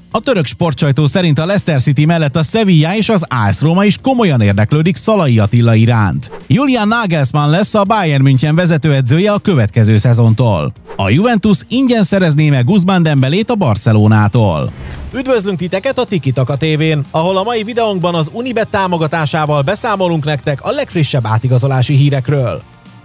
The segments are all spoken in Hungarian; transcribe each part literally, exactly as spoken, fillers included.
A török sportsajtó szerint a Leicester City mellett a Sevilla és az á es Roma is komolyan érdeklődik Szalai Attila iránt. Julian Nagelsmann lesz a Bayern München vezetőedzője a következő szezontól. A Juventus ingyen szerezné meg Ousmane Dembélét a Barcelonától. Üdvözlünk titeket a Tiki Taka tévén, ahol a mai videónkban az Unibet támogatásával beszámolunk nektek a legfrissebb átigazolási hírekről.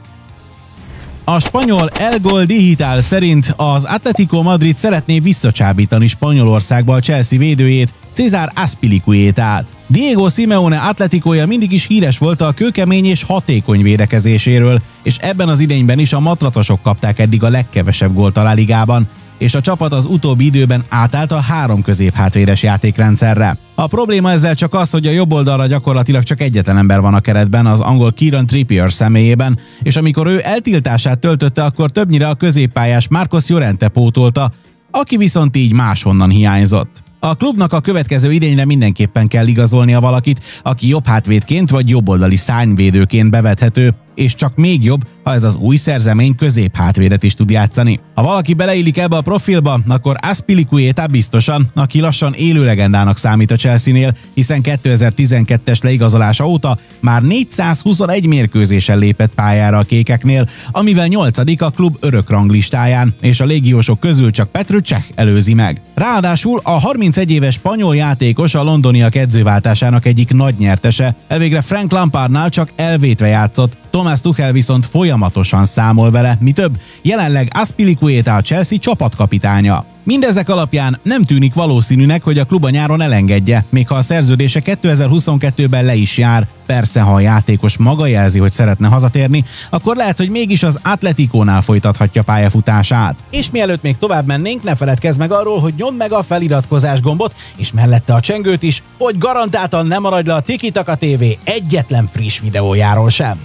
A spanyol El Gol Digital szerint az Atlético Madrid szeretné visszacsábítani Spanyolországba a Chelsea védőjét, César Azpilicuétát. Diego Simeone Atléticoja mindig is híres volt a kőkemény és hatékony védekezéséről, és ebben az idényben is a matracosok kapták eddig a legkevesebb gólt a La Ligában, és a csapat az utóbbi időben átállt a három középhátvédes játékrendszerre. A probléma ezzel csak az, hogy a jobb oldalra gyakorlatilag csak egyetlen ember van a keretben, az angol Kieran Trippier személyében, és amikor ő eltiltását töltötte, akkor többnyire a középpályás Marcos Llorente pótolta, aki viszont így máshonnan hiányzott. A klubnak a következő idényre mindenképpen kell igazolnia valakit, aki jobb hátvédként vagy jobboldali szárnyvédőként bevethető, és csak még jobb, ha ez az új szerzemény középhátvédet is tud játszani. Ha valaki beleillik ebbe a profilba, akkor Azpilicueta biztosan, aki lassan élő legendának számít a Chelsea-nél, hiszen kétezer-tizenkettes leigazolása óta már négyszázhuszonegy mérkőzésen lépett pályára a kékeknél, amivel nyolcadik a klub örök ranglistáján, és a légiósok közül csak Petr Cech előzi meg. Ráadásul a harmincegy éves spanyol játékos a londoniak edzőváltásának egyik nagy nyertese, elvégre Frank Lampardnál csak elvétve játszott, Thomas Tuchel viszont folyamatosan számol vele, mi több, jelenleg Azpilicueta a Chelsea csapatkapitánya. Mindezek alapján nem tűnik valószínűnek, hogy a klub a nyáron elengedje, még ha a szerződése kétezer-huszonkettőben le is jár. Persze, ha a játékos maga jelzi, hogy szeretne hazatérni, akkor lehet, hogy mégis az Atléticónál folytathatja pályafutását. És mielőtt még tovább mennénk, ne feledkezz meg arról, hogy nyomd meg a feliratkozás gombot, és mellette a csengőt is, hogy garantáltan ne maradj le a Tiki Taka té vé egyetlen friss videójáról sem.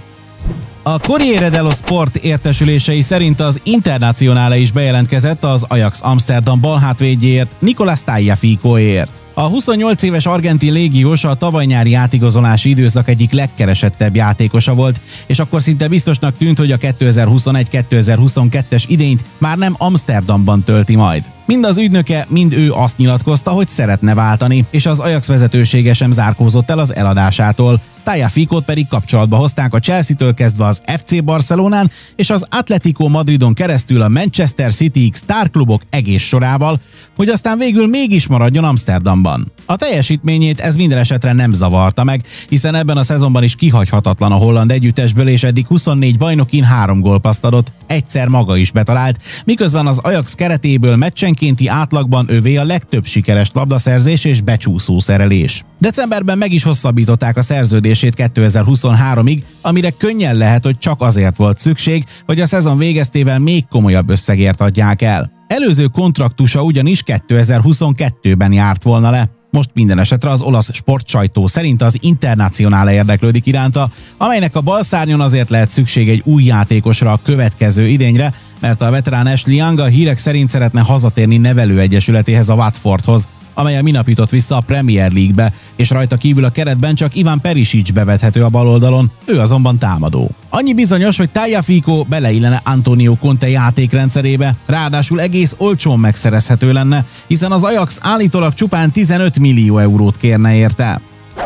A Corriere dello Sport értesülései szerint az Internazionale is bejelentkezett az Ajax Amsterdam balhátvédjéért, Nicolás Tagliaficoért. A huszonnyolc éves argentin légiós a tavaly nyári átigazolási időszak egyik legkeresettebb játékosa volt, és akkor szinte biztosnak tűnt, hogy a kétezer-huszonegy kétezer-huszonkettes idényt már nem Amsterdamban tölti majd. Mind az ügynöke, mind ő azt nyilatkozta, hogy szeretne váltani, és az Ajax vezetősége sem zárkózott el az eladásától. Tagliaficót pedig kapcsolatba hozták a Chelsea-től kezdve az ef cé Barcelonán és az Atlético Madridon keresztül a Manchester City sztárklubok egész sorával, hogy aztán végül mégis maradjon Amsterdamban. A teljesítményét ez minden esetre nem zavarta meg, hiszen ebben a szezonban is kihagyhatatlan a holland együttesből, és eddig huszonnégy bajnokin három gólpasszt adott, egyszer maga is betalált, miközben az Ajax keretéből meccsenkénti átlagban övé a legtöbb sikeres labdaszerzés és becsúszó szerelés. Decemberben meg is hosszabbították a szerződését kétezer-huszonháromig, amire könnyen lehet, hogy csak azért volt szükség, hogy a szezon végeztével még komolyabb összegért adják el. Előző kontraktusa ugyanis kétezer-huszonkettőben járt volna le. Most minden esetre az olasz sportsajtó szerint az Internazionale érdeklődik iránta, amelynek a balszárnyon azért lehet szükség egy új játékosra a következő idényre, mert a veterán Ashley Young a hírek szerint szeretne hazatérni nevelőegyesületéhez, a Watfordhoz, amely a minap jutott vissza a Premier League-be, és rajta kívül a keretben csak Ivan Perisic bevethető a baloldalon, ő azonban támadó. Annyi bizonyos, hogy Tagliafico beleillene Antonio Conte játékrendszerébe, ráadásul egész olcsón megszerezhető lenne, hiszen az Ajax állítólag csupán tizenöt millió eurót kérne érte.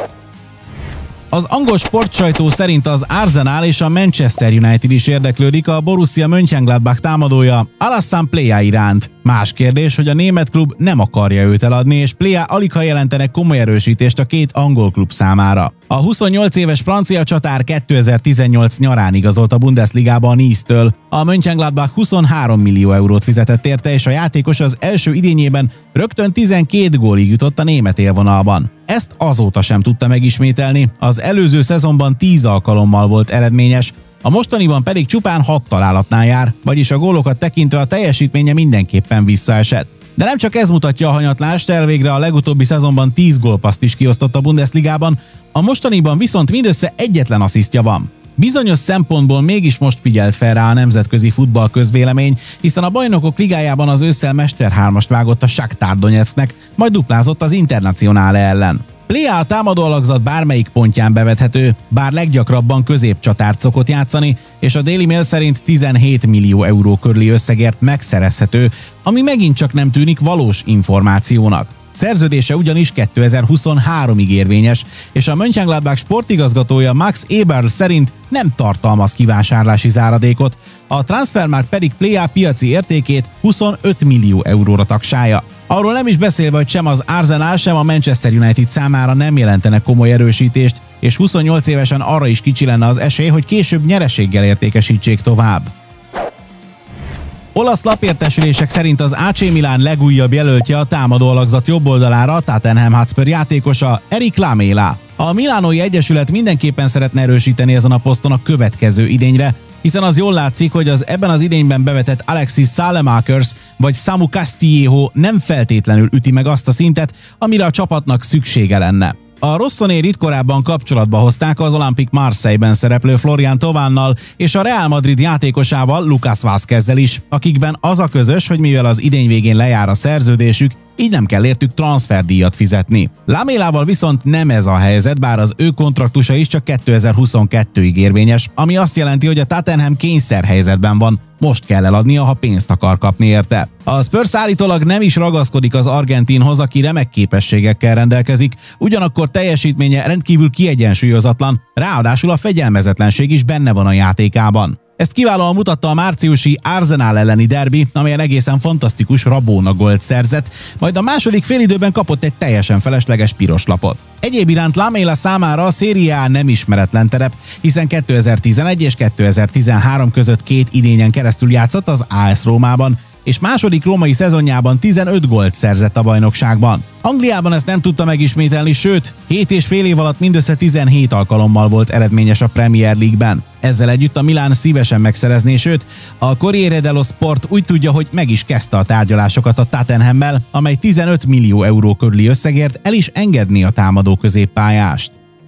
Az angol sportsajtó szerint az Arsenal és a Manchester United is érdeklődik a Borussia Mönchengladbach támadója Alassane Plea iránt. Más kérdés, hogy a német klub nem akarja őt eladni, és Plea aligha jelentenek komoly erősítést a két angol klub számára. A huszonnyolc éves francia csatár kétezer-tizennyolc nyarán igazolt a Bundesligába a Nice-től. A Mönchengladbach huszonhárom millió eurót fizetett érte, és a játékos az első idényében rögtön tizenkét gólig jutott a német élvonalban. Ezt azóta sem tudta megismételni, az előző szezonban tíz alkalommal volt eredményes, a mostaniban pedig csupán hat találatnál jár, vagyis a gólokat tekintve a teljesítménye mindenképpen visszaesett. De nem csak ez mutatja a hanyatlást, elvégre a legutóbbi szezonban tíz gólpasszt is kiosztott a Bundesligában, a mostaniban viszont mindössze egyetlen asszisztja van. Bizonyos szempontból mégis most figyelt fel rá a nemzetközi futball közvélemény, hiszen a Bajnokok Ligájában az ősszel mesterhármast vágott a Shakhtar Donetsknek, majd duplázott az Internazionale ellen. Plea a támadó alakzat bármelyik pontján bevethető, bár leggyakrabban középcsatárt szokott játszani, és a Daily Mail szerint tizenhét millió euró körüli összegért megszerezhető, ami megint csak nem tűnik valós információnak. Szerződése ugyanis kétezer-huszonháromig érvényes, és a Mönchengladbach sportigazgatója Max Eberl szerint nem tartalmaz kivásárlási záradékot, a Transfermarkt pedig Plea piaci értékét huszonöt millió euróra tagsálja. Arról nem is beszélve, hogy sem az Arsenal, sem a Manchester United számára nem jelentenek komoly erősítést, és huszonnyolc évesen arra is kicsi lenne az esély, hogy később nyereséggel értékesítsék tovább. Olasz lapértesülések szerint az á cé Milán legújabb jelöltje a támadó alakzat jobb oldalára a Tottenham Hotspur játékosa Eric Lamela. A Milánói Egyesület mindenképpen szeretne erősíteni ezen a poszton a következő idényre, hiszen az jól látszik, hogy az ebben az idényben bevetett Alexis Saelemaekers vagy Samu Castillejo nem feltétlenül üti meg azt a szintet, amire a csapatnak szüksége lenne. A Rossonérit korábban kapcsolatba hozták az Olympique Marseille-ben szereplő Florian Thauvannal és a Real Madrid játékosával Lucas Vázquezzel is, akikben az a közös, hogy mivel az idény végén lejár a szerződésük, így nem kell értük transferdíjat fizetni. Lamelával viszont nem ez a helyzet, bár az ő kontraktusa is csak kétezer-huszonkettőig érvényes, ami azt jelenti, hogy a Tottenham kényszerhelyzetben van, most kell eladnia, ha pénzt akar kapni érte. A Spurs állítólag nem is ragaszkodik az argentinhoz, aki remek képességekkel rendelkezik, ugyanakkor teljesítménye rendkívül kiegyensúlyozatlan, ráadásul a fegyelmezetlenség is benne van a játékában. Ezt kiválóan mutatta a márciusi Arsenal elleni derbi, amelyen egészen fantasztikus Rabona gólt szerzett, majd a második félidőben kapott egy teljesen felesleges piros lapot. Egyéb iránt Lamela számára a Serie A nem ismeretlen terep, hiszen kétezer-tizenegy és kétezer-tizenhárom között két idényen keresztül játszott az á es Rómában, és második római szezonjában tizenöt gólt szerzett a bajnokságban. Angliában ezt nem tudta megismételni, sőt, hét és fél év alatt mindössze tizenhét alkalommal volt eredményes a Premier League-ben. Ezzel együtt a Milán szívesen megszerezné, sőt, a Corriere dello Sport úgy tudja, hogy meg is kezdte a tárgyalásokat a Tottenhammel, amely tizenöt millió euró körüli összegért el is engedné a támadó középpályást.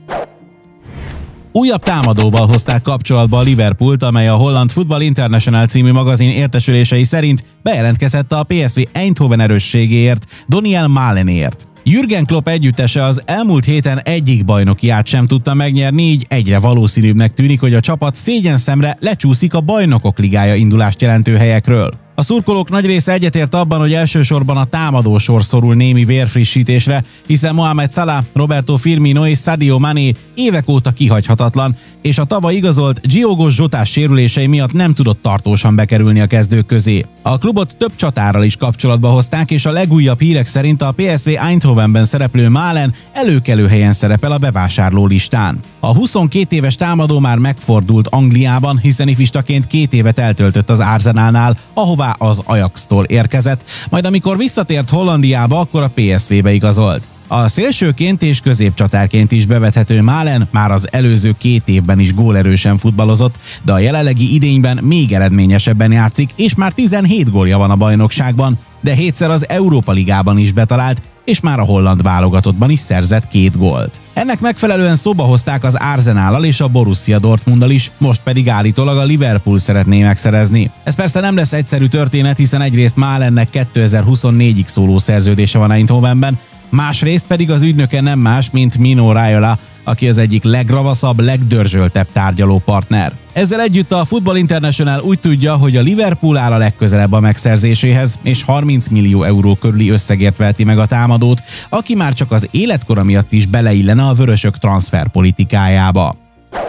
Újabb támadóval hozták kapcsolatba a Liverpoolt, amely a Holland Football International című magazin értesülései szerint bejelentkezett a pé es vé Eindhoven erősségéért, Daniel Malenért. Jürgen Klopp együttese az elmúlt héten egyik bajnokiát sem tudta megnyerni, így egyre valószínűbbnek tűnik, hogy a csapat szégyenszemre lecsúszik a Bajnokok Ligája indulást jelentő helyekről. A szurkolók nagy része egyetért abban, hogy elsősorban a támadósor szorul némi vérfrissítésre, hiszen Mohamed Salah, Roberto Firmino és Sadio Mané évek óta kihagyhatatlan, és a tavaly igazolt Diogo Jota sérülései miatt nem tudott tartósan bekerülni a kezdők közé. A klubot több csatárral is kapcsolatba hozták, és a legújabb hírek szerint a pé es vé Eindhovenben szereplő Malen előkelő helyen szerepel a bevásárló listán. A huszonkét éves támadó már megfordult Angliában, hiszen ifistaként két évet eltöltött az Arsenalnál, ahová az Ajaxtól érkezett, majd amikor visszatért Hollandiába, akkor a pé es vébe igazolt. A szélsőként és középcsatárként is bevethető Malen már az előző két évben is gólerősen futballozott, de a jelenlegi idényben még eredményesebben játszik, és már tizenhét gólja van a bajnokságban, de hétszer az Európa Ligában is betalált, és már a holland válogatottban is szerzett két gólt. Ennek megfelelően szóba hozták az Arsenallal és a Borussia Dortmunddal is, most pedig állítólag a Liverpool szeretné megszerezni. Ez persze nem lesz egyszerű történet, hiszen egyrészt Malennek kétezer-huszonnégyig szóló szerződése van Eindhovenben, másrészt pedig az ügynöke nem más, mint Mino Raiola, aki az egyik legravaszabb, legdörzsöltebb tárgyalópartner. Ezzel együtt a Football International úgy tudja, hogy a Liverpool áll a legközelebb a megszerzéséhez, és harminc millió euró körüli összegért veheti meg a támadót, aki már csak az életkora miatt is beleillene a vörösök transferpolitikájába.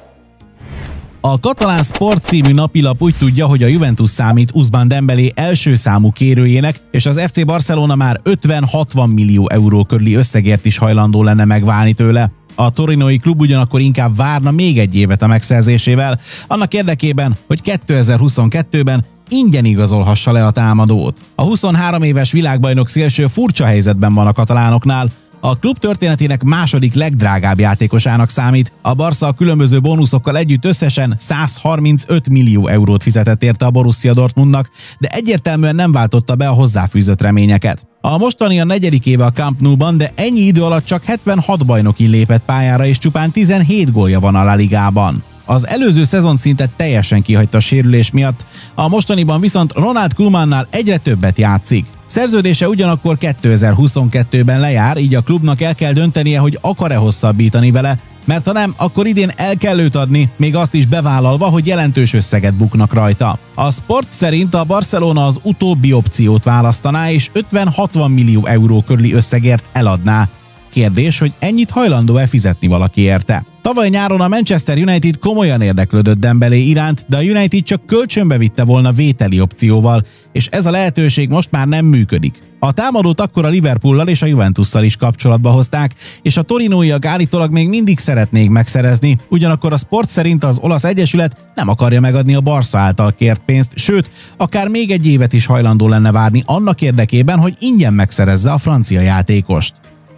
A katalán Sport című napilap úgy tudja, hogy a Juventus számít Ousmane Dembélé első számú kérőjének, és az ef cé Barcelona már ötven-hatvan millió euró körüli összegért is hajlandó lenne megválni tőle. A torinói klub ugyanakkor inkább várna még egy évet a megszerzésével, annak érdekében, hogy kétezer-huszonkettőben ingyen igazolhassa le a támadót. A huszonhárom éves világbajnok szélső furcsa helyzetben van a katalánoknál. A klub történetének második legdrágább játékosának számít, a Barca a különböző bónuszokkal együtt összesen százharmincöt millió eurót fizetett érte a Borussia Dortmundnak, de egyértelműen nem váltotta be a hozzáfűzött reményeket. A mostani a negyedik éve a Camp Nou-ban, de ennyi idő alatt csak hetvenhat bajnoki lépett pályára, és csupán tizenhét gólja van a La Ligában. Az előző szezon szinte teljesen kihagyta a sérülés miatt, a mostaniban viszont Ronald Koemannál egyre többet játszik. Szerződése ugyanakkor kétezer-huszonkettőben lejár, így a klubnak el kell döntenie, hogy akar-e hosszabbítani vele, mert ha nem, akkor idén el kell őt adni, még azt is bevállalva, hogy jelentős összeget buknak rajta. A Sport szerint a Barcelona az utóbbi opciót választaná, és ötven-hatvan millió euró körüli összegért eladná. Kérdés, hogy ennyit hajlandó-e fizetni valaki érte. Tavaly nyáron a Manchester United komolyan érdeklődött Dembélé iránt, de a United csak kölcsönbe vitte volna vételi opcióval, és ez a lehetőség most már nem működik. A támadót akkor a Liverpoollal és a Juventusszal is kapcsolatba hozták, és a torinóiak állítólag még mindig szeretnék megszerezni, ugyanakkor a Sport szerint az olasz egyesület nem akarja megadni a Barca által kért pénzt, sőt, akár még egy évet is hajlandó lenne várni annak érdekében, hogy ingyen megszerezze a francia játékost.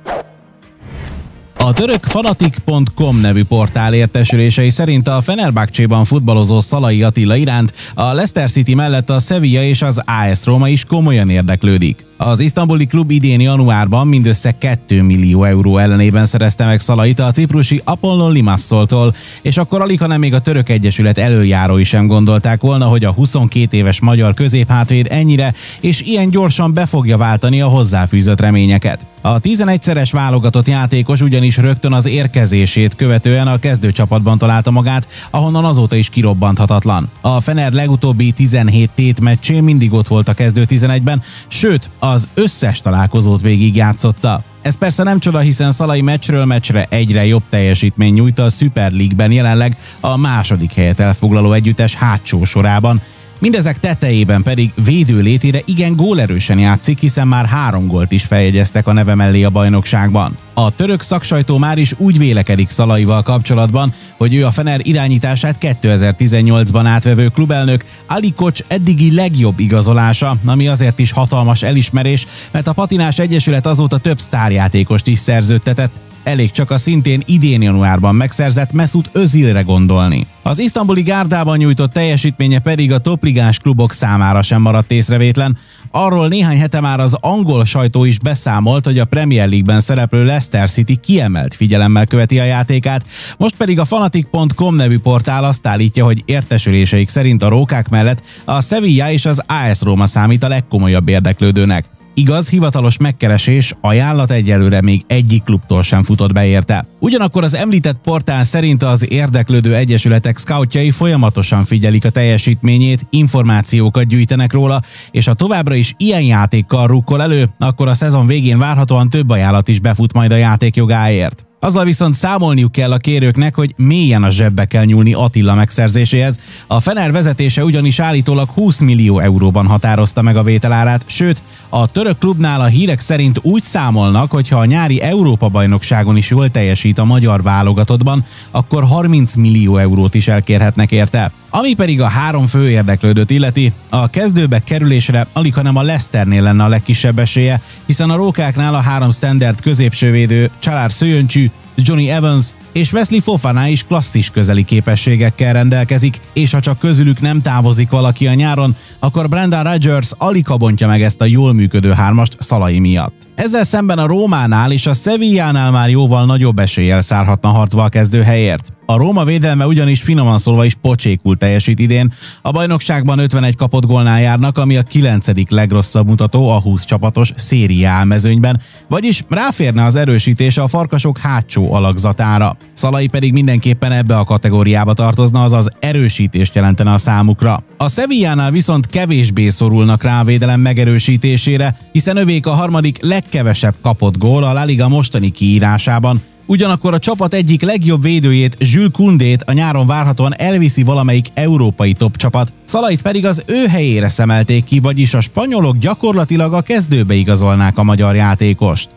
A török fanatik pont com nevű portál értesülései szerint a Fenerbahcséban futballozó Szalai Attila iránt a Leicester City mellett a Sevilla és az á es Roma is komolyan érdeklődik. Az isztambuli klub idén januárban mindössze két millió euró ellenében szerezte meg Szalait a ciprusi Apollon Limassoltól, és akkor alighanem még a török egyesület elöljárói sem gondolták volna, hogy a huszonkét éves magyar középhátvéd ennyire és ilyen gyorsan be fogja váltani a hozzáfűzött reményeket. A tizenegyszeres válogatott játékos ugyanis rögtön az érkezését követően a kezdőcsapatban találta magát, ahonnan azóta is kirobbanthatatlan. A Fener legutóbbi tizenhét tét meccsén mindig ott volt a kezdő tizenegyben, sőt, az összes találkozót végigjátszotta. Ez persze nem csoda, hiszen Szalai meccsről meccsre egyre jobb teljesítmény nyújt a Super League-ben, jelenleg a második helyet elfoglaló együttes hátsó sorában. Mindezek tetejében pedig védő létére igen gólerősen játszik, hiszen már három gólt is feljegyeztek a neve mellé a bajnokságban. A török szaksajtó már is úgy vélekedik Szalaival kapcsolatban, hogy ő a Fener irányítását kétezer-tizennyolcban átvevő klubelnök Ali Kocs eddigi legjobb igazolása, ami azért is hatalmas elismerés, mert a Patinás Egyesület azóta több sztárjátékost is szerződtetett. Elég csak a szintén idén januárban megszerzett Mesut Özilre gondolni. Az isztambuli gárdában nyújtott teljesítménye pedig a topligás klubok számára sem maradt észrevétlen. Arról néhány hete már az angol sajtó is beszámolt, hogy a Premier League-ben szereplő Leicester City kiemelt figyelemmel követi a játékát, most pedig a fanatik pont com nevű portál azt állítja, hogy értesüléseik szerint a rókák mellett a Sevilla és az á es Roma számít a legkomolyabb érdeklődőnek. Igaz, hivatalos megkeresés, ajánlat egyelőre még egyik klubtól sem futott be érte. Ugyanakkor az említett portál szerint az érdeklődő egyesületek scoutjai folyamatosan figyelik a teljesítményét, információkat gyűjtenek róla, és ha továbbra is ilyen játékkal rukkol elő, akkor a szezon végén várhatóan több ajánlat is befut majd a játékjogáért. Azzal viszont számolniuk kell a kérőknek, hogy mélyen a zsebbe kell nyúlni Attila megszerzéséhez. A Fener vezetése ugyanis állítólag húsz millió euróban határozta meg a vételárát, sőt, a török klubnál a hírek szerint úgy számolnak, hogy ha a nyári Európa-bajnokságon is jól teljesít a magyar válogatottban, akkor harminc millió eurót is elkérhetnek érte. Ami pedig a három fő érdeklődőt illeti, a kezdőbe kerülésre alighanem a Leicesternél lenne a legkisebb esélye, hiszen a rókáknál a három standard középsővédő Csalár Szőjöncsű, Johnny Evans és Wesley Fofana is klasszis közeli képességekkel rendelkezik, és ha csak közülük nem távozik valaki a nyáron, akkor Brendan Rodgers alig bontja meg ezt a jól működő hármast Szalai miatt. Ezzel szemben a Rómánál és a Sevillánál már jóval nagyobb eséllyel szárhatna harcba a kezdőhelyért. A Róma védelme ugyanis finoman szólva is pocsékul teljesít idén. A bajnokságban ötvenegy kapott gólnál járnak, ami a kilencedik legrosszabb mutató a húsz csapatos Serie A mezőnyben, vagyis ráférne az erősítés a farkasok hátsó alakzatára. Szalai pedig mindenképpen ebbe a kategóriába tartozna, azaz erősítést jelentene a számukra. A Sevillánál viszont kevésbé szorulnak rá a védelem megerősítésére, hiszen övék a harmadik legkevesebb kapott gól a La Liga mostani kiírásában. Ugyanakkor a csapat egyik legjobb védőjét, Jules Koundét a nyáron várhatóan elviszi valamelyik európai top csapat, Szalait pedig az ő helyére szemelték ki, vagyis a spanyolok gyakorlatilag a kezdőbe igazolnák a magyar játékost.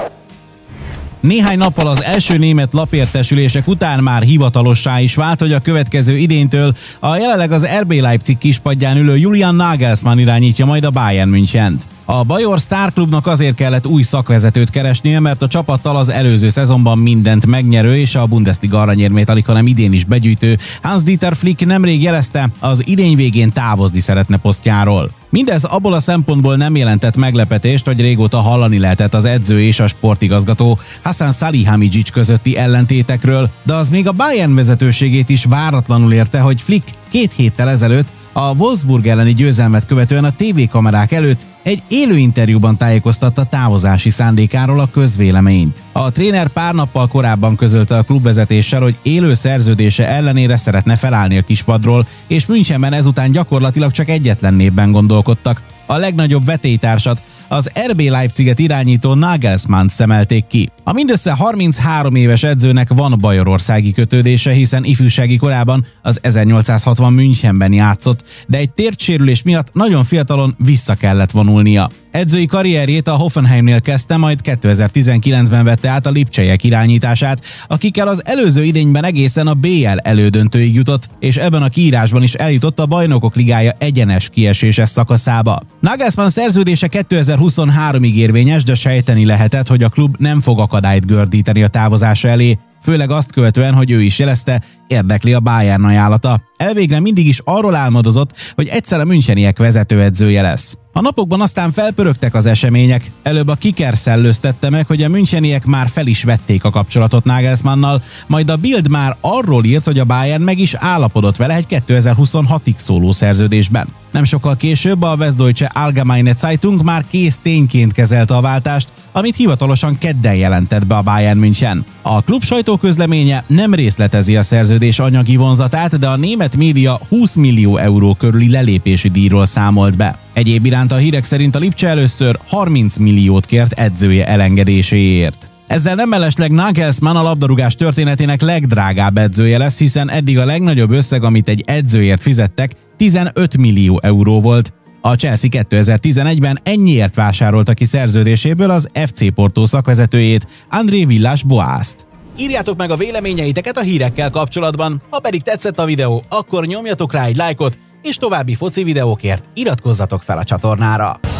Néhány nappal az első német lapértesülések után már hivatalossá is vált, hogy a következő idénytől a jelenleg az er bé Leipzig kispadján ülő Julian Nagelsmann irányítja majd a Bayern Münchent. A bajor sztárklubnak azért kellett új szakvezetőt keresnie, mert a csapattal az előző szezonban mindent megnyerő és a Bundesliga aranyérmét alighanem idén is begyűjtő Hans-Dieter Flick nemrég jelezte, az idény végén távozni szeretne posztjáról. Mindez abból a szempontból nem jelentett meglepetést, hogy régóta hallani lehetett az edző és a sportigazgató Hasan Salihamidzic közötti ellentétekről, de az még a Bayern vezetőségét is váratlanul érte, hogy Flick két héttel ezelőtt A Wolfsburg elleni győzelmet követően a tévékamerák előtt egy élő interjúban tájékoztatta távozási szándékáról a közvéleményt. A tréner pár nappal korábban közölte a klubvezetéssel, hogy élő szerződése ellenére szeretne felállni a kispadról, és Münchenben ezután gyakorlatilag csak egyetlen névben gondolkodtak. A legnagyobb vetélytársat, az er bé Leipziget irányító Nagelsmann szemelték ki. A mindössze harminchárom éves edzőnek van bajorországi kötődése, hiszen ifjúsági korában az ezernyolcszázhatvan Münchenben játszott, de egy térdsérülés miatt nagyon fiatalon vissza kellett vonulnia. Edzői karrierjét a Hoffenheimnél kezdte, majd kétezer-tizenkilencben vette át a Lipcsejek irányítását, akikkel az előző idényben egészen a bé el elődöntőig jutott, és ebben a kiírásban is eljutott a Bajnokok Ligája egyenes kieséses szakaszába. Nagelsmann szerződése kétezer-huszonháromig érvényes, de sejteni lehetett, hogy a klub nem fog akadályt gördíteni a távozása elé, főleg azt követően, hogy ő is jelezte, érdekli a Bayern ajánlata. Elvégre mindig is arról álmodozott, hogy egyszer a müncheniek vezetőedzője lesz. A napokban aztán felpörögtek az események. Előbb a Kicker szellőztette meg, hogy a müncheniek már fel is vették a kapcsolatot Nagelsmannnal, majd a Bild már arról írt, hogy a Bayern meg is állapodott vele egy kétezer-huszonhatig szóló szerződésben. Nem sokkal később a Westdeutsche Allgemeine Zeitung már kész tényként kezelte a váltást, amit hivatalosan kedden jelentett be a Bayern München. A klub sajtóközleménye nem részletezi a szerződés anyagi vonzatát, de a német média húsz millió euró körüli lelépési díjról számolt be. Egyéb iránt a hírek szerint a Lipcse először harminc milliót kért edzője elengedéséért. Ezzel nem mellesleg Nagelsmann a labdarúgás történetének legdrágább edzője lesz, hiszen eddig a legnagyobb összeg, amit egy edzőért fizettek, tizenöt millió euró volt. A Chelsea kétezer-tizenegyben ennyiért vásárolta ki szerződéséből az ef cé Porto szakvezetőjét, André Villas-Boast. Írjátok meg a véleményeiteket a hírekkel kapcsolatban, ha pedig tetszett a videó, akkor nyomjatok rá egy lájkot, és további foci videókért iratkozzatok fel a csatornára.